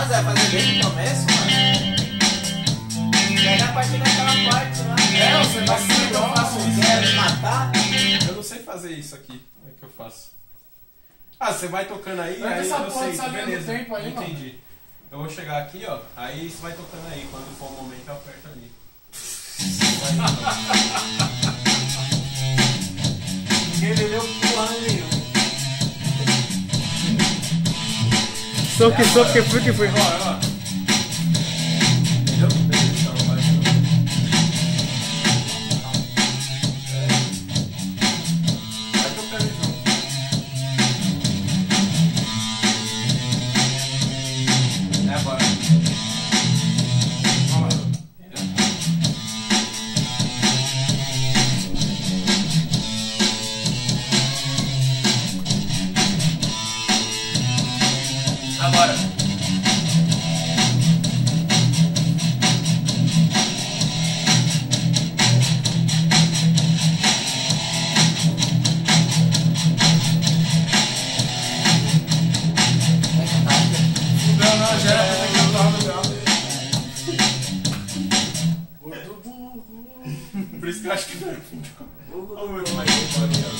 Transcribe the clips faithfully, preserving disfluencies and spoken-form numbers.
Mas vai fazer desde o começo, mano. Pega a partir daquela parte lá. É, você vai assim que eu faço, quer me matar? Eu não sei fazer isso aqui. Como é que eu faço? Ah, você vai tocando aí, Vai aí essa eu porra sei, dessa linha do beleza. tempo aí, mano. Entendi. Eu vou chegar aqui, ó. Aí você vai tocando aí. Quando for o momento, eu aperto ali. Ninguém entendeu porra nenhuma. Soque, soque, fui que foi. Ó, ó. Entendeu? Beleza, então vai. Vai tocando junto. É agora. Ó, entendeu? Agora. Não, não, já era pra ter cantado já. Gordo burro. Por isso que eu acho que não é fim de conta. Vamos ver como é que eu vou aqui, ó.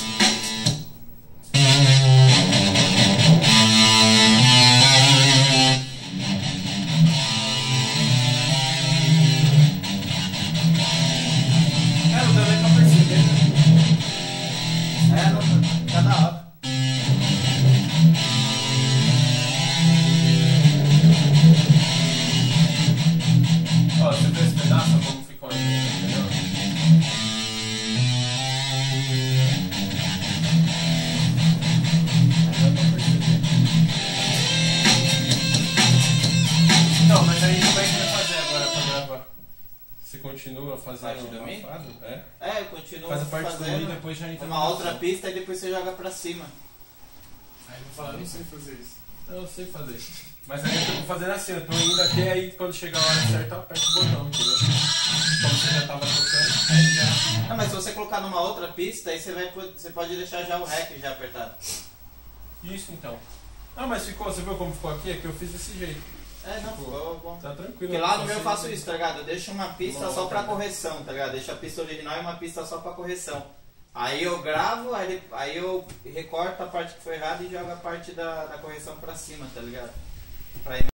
É, não dá nem pra perceber, né? É, não, tá da hora. Ó, você vê esse pedaço, ó, como ficou aqui, entendeu? Não, mas aí como é que vai fazer agora pra gravar? Você continua fazendo Parte do o Mi? fado? É? É, eu continuo Faz a parte do Mi e fazendo depois já entra uma no outra som. pista e depois você joga pra cima. Aí eu vou falar, eu não sei fazer isso. Eu sei fazer. Mas aí eu tô fazendo assim, eu tô indo aqui, aí quando chegar a hora certa eu aperto o botão, entendeu? Como você já tava tocando, aí já... Ah, mas se você colocar numa outra pista, aí você, vai, você pode deixar já o rec já apertado. Isso então. Ah, mas ficou, você viu como ficou aqui? É que eu fiz desse jeito. É, não, ficou bom. Tá tranquilo. Porque lá no meu eu Assim, faço isso, tá ligado? Eu deixo uma pista Uma só outra, pra né? correção, tá ligado? Deixo a pista original e uma pista só pra correção. Aí eu gravo, aí, aí eu recorto a parte que foi errada e jogo a parte da, da correção pra cima, tá ligado? Pra